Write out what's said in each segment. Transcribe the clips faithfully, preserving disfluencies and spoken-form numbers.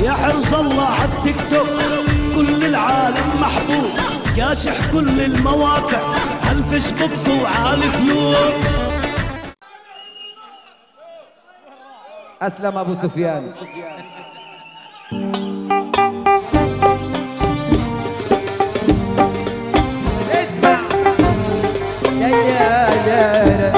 يا حرص الله عالتيك توك كل العالم محبوب، كاشح كل المواقع عالفيسبوك وعاليوتيوب. أسلم أبو سفيان. اسمع يا يا يا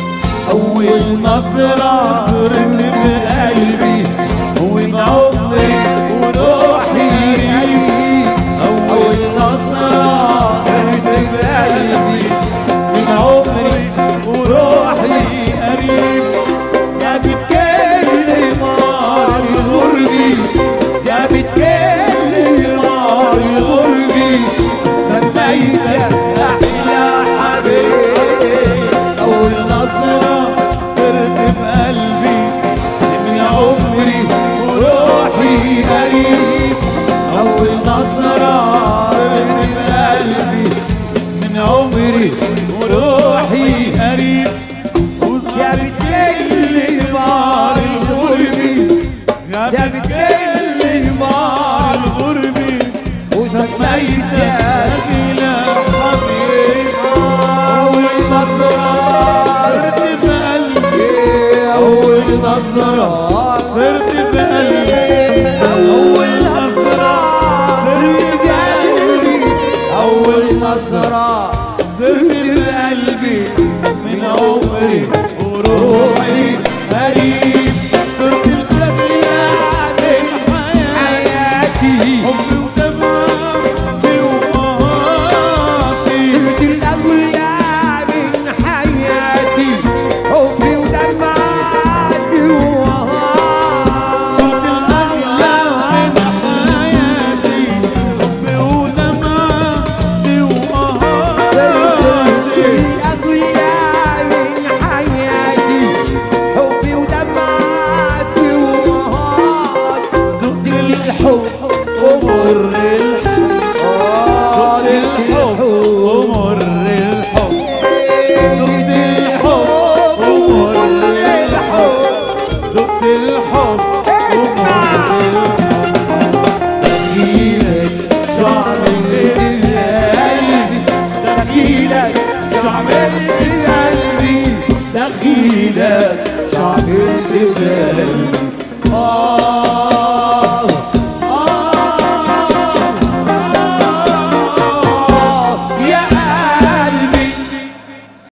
أول نصرة صرت بقلبي ومن عمري قريب أول نظرة صرت بقلبي من عمري وروحي قريب يا بتقلي بار الغربي يا بتقلي بار الغربي وسميتك إلى حبيب أول نظرة صرت بقلبي أول نظرة صرت بقلبي أول نظرة صرت بقلبي أول نظرة صرت بقلبي من عمري وروحي قريب صرت الأغلى من حياتي حبي ودمعتي وقهاتي صرت الأغلى من حياتي حبي ودمعتي وقهاتي صرت الأغلى من حياتي حبي ودمعتي وقهاتي صرت الأغلى من حياتي حبي ودمعتي وقهاتي دقت الحب ومر الحب دقت الحب ومر الحب دقت الحب ومر الحب دقت الحب دخيلك شو عملت بقلبي دخيلك شو عملت بقلبي دخيلك شو عملت بقلبي آه